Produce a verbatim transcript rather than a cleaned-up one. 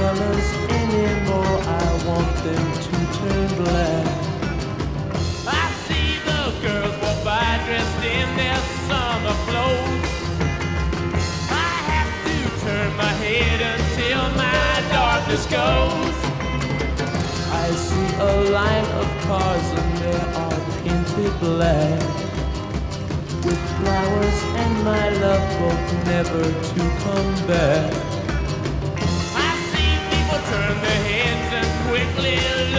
colors anymore. I want them to turn black. I see the girls walk by dressed in their summer clothes. I have to turn my head until my darkness goes. I see a line of cars and they are painted black, with flowers and my love both never to come back. I see people turn their heads and quickly look